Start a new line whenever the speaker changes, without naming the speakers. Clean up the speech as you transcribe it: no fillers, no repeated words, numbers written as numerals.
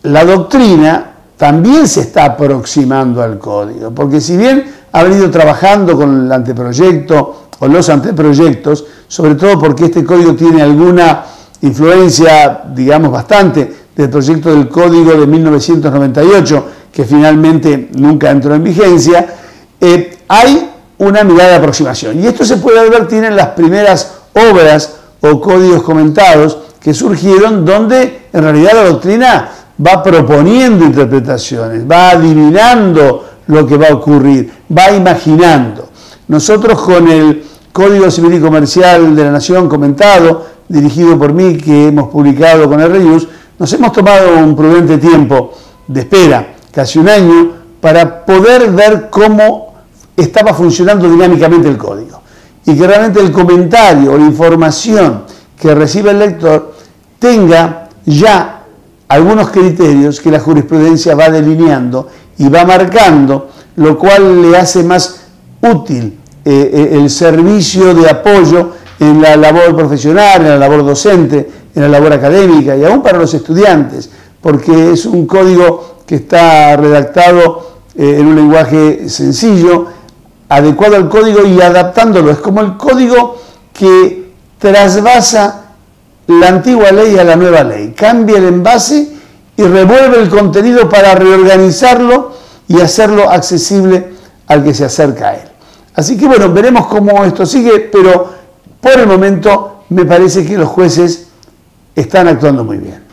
la doctrina también se está aproximando al código, porque si bien ha venido trabajando con el anteproyecto o los anteproyectos, sobre todo porque este código tiene alguna influencia, digamos, bastante del proyecto del código de 1998, que finalmente nunca entró en vigencia, hay una mirada de aproximación. Y esto se puede advertir en las primeras obras o códigos comentados que surgieron, donde en realidad la doctrina va proponiendo interpretaciones, va adivinando lo que va a ocurrir, va imaginando. Nosotros con el Código Civil y Comercial de la Nación comentado, dirigido por mí, que hemos publicado con el Reus, nos hemos tomado un prudente tiempo de espera, casi un año, para poder ver cómo estaba funcionando dinámicamente el código. Y que realmente el comentario o la información que recibe el lector tenga ya algunos criterios que la jurisprudencia va delineando y va marcando, lo cual le hace más útil el servicio de apoyo en la labor profesional, en la labor docente, en la labor académica y aún para los estudiantes, porque es un código que está redactado en un lenguaje sencillo, adecuado al código y adaptándolo. Es como el código que trasvasa la antigua ley a la nueva ley, cambia el envase y revuelve el contenido para reorganizarlo y hacerlo accesible al que se acerca a él. Así que bueno, veremos cómo esto sigue, pero por el momento me parece que los jueces están actuando muy bien.